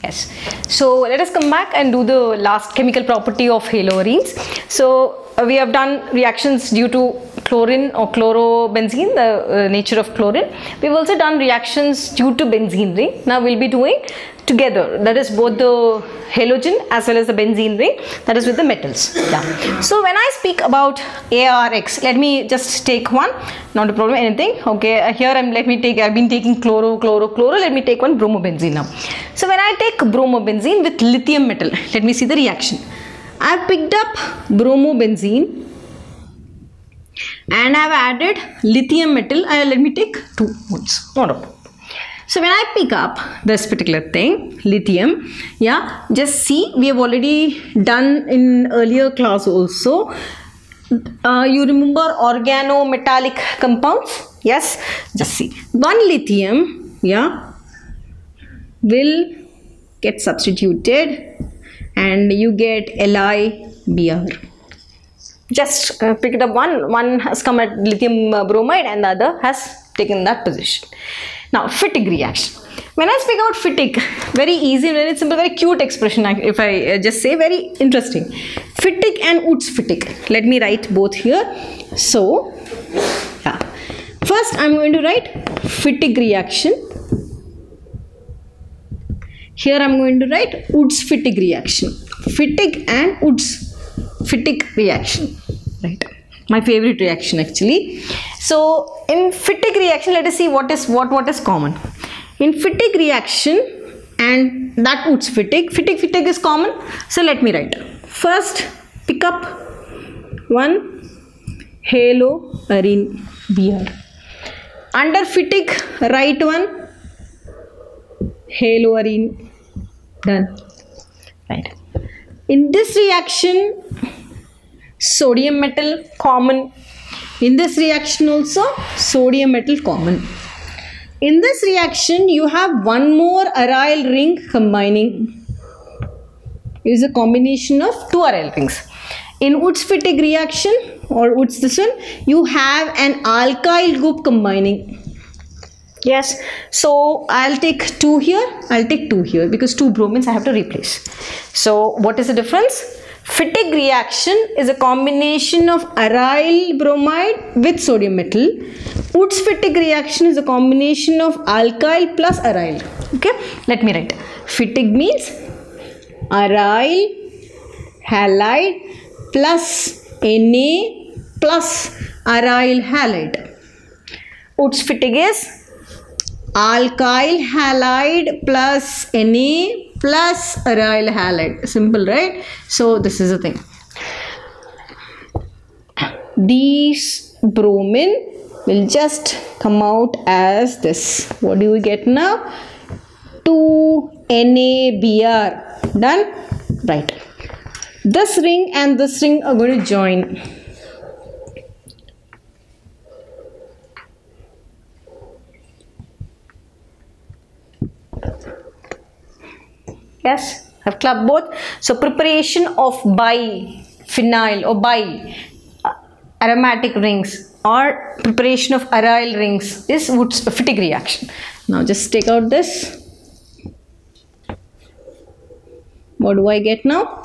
Yes. So let us come back and do the last chemical property of haloarenes. So we have done reactions due to chlorine or chlorobenzene, the nature of chlorine. We've also done reactions due to benzene ring. Now we'll be doing together, that is both the halogen as well as the benzene ring, that is with the metals. Yeah. So when I speak about ARX, let me just take one, not a problem, anything. Okay, here I've been taking chloro, let me take one bromobenzene now. So when I take bromobenzene with lithium metal, let me see the reaction. I've picked up bromobenzene and I've added lithium metal. Let me take 2 moles. Not a problem. So when I pick up this particular thing, lithium, yeah, just see, we have already done in earlier class also. You remember organometallic compounds? Yes, just see. One lithium, yeah, will get substituted and you get LiBr. Just pick it up, one has come at lithium bromide and the other has taken that position. Now Fittig reaction. When I speak about Fittig, very easy, very simple, very cute expression, if I just say, very interesting. Fittig and Wurtz-Fittig. Let me write both here. So yeah, first I'm going to write Fittig reaction. Here I'm going to write Wurtz-Fittig reaction. Fittig and Wurtz-Fittig reaction. Right. My favorite reaction actually. So in Fittig reaction, let us see what is common. In Fittig reaction and that Wurtz-Fittig, Fittig is common. So let me write. First pick up one haloarene Br. Under Fittig write one haloarene. Done. Right. In this reaction, sodium metal common. In this reaction also sodium metal common. In this reaction you have one more aryl ring combining. It is a combination of 2 aryl rings. In Wurtz-Fittig reaction or Wurtz this one, you have an alkyl group combining. Yes, so I'll take 2 here, I'll take 2 here because 2 bromines I have to replace. So what is the difference? Fittig reaction is a combination of aryl bromide with sodium metal. Wurtz-Fittig reaction is a combination of alkyl plus aryl. Okay, let me write. Fittig means aryl halide plus Na plus aryl halide. Wurtz-Fittig is alkyl halide plus Na plus aryl halide. Simple, right? So this is the thing. These bromine will just come out as this. What do we get now? 2NaBr. Done? Right. This ring and this ring are going to join. Yes, I've clubbed both. So preparation of biphenyl or aromatic rings or preparation of aryl rings is Wurtz-Fittig reaction. Now just take out this. What do I get now?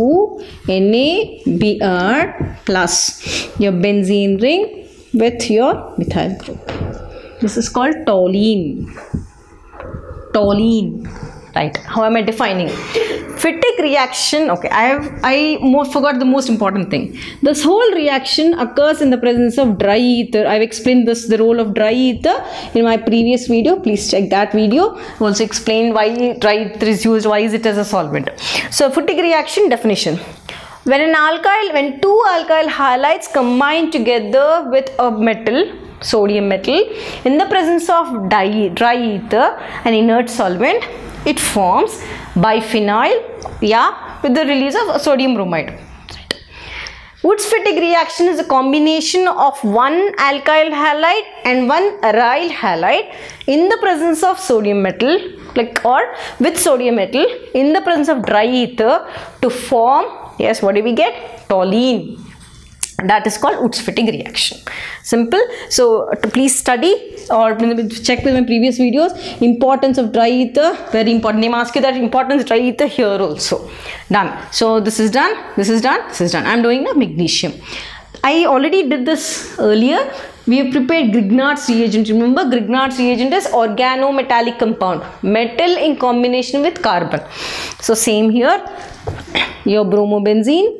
2NaBr plus your benzene ring with your methyl group. This is called toluene. Toluene. Right, how am I defining? Fittig reaction, okay, I forgot the most important thing. This whole reaction occurs in the presence of dry ether. I've explained the role of dry ether in my previous video. Please check that video. Also explain why dry ether is used, why is it as a solvent. So Fittig reaction definition. When 2 alkyl halides combine together with a metal, sodium metal, in the presence of dry ether, an inert solvent, it forms biphenyl, yeah, with the release of sodium bromide. Right. Wurtz-Fittig reaction is a combination of one alkyl halide and one aryl halide in the presence of sodium metal, or with sodium metal in the presence of dry ether to form, yes, what do we get? Toluene. That is called Woods-Fittig reaction. Simple. So to please study or check with my previous videos. Importance of dry ether, very important. They ask you that importance of dry ether here also. Done. So this is done. This is done. This is done. I am doing the magnesium. I already did this earlier. We have prepared Grignard's reagent. Remember, Grignard's reagent is organometallic compound, metal in combination with carbon. So same here. Your bromobenzene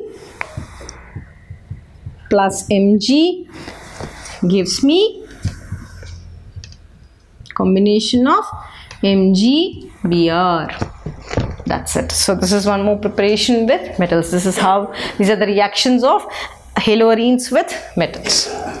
plus Mg gives me combination of MgBr. That's it. So this is one more preparation with metals. This is how, these are the reactions of haloarenes with metals.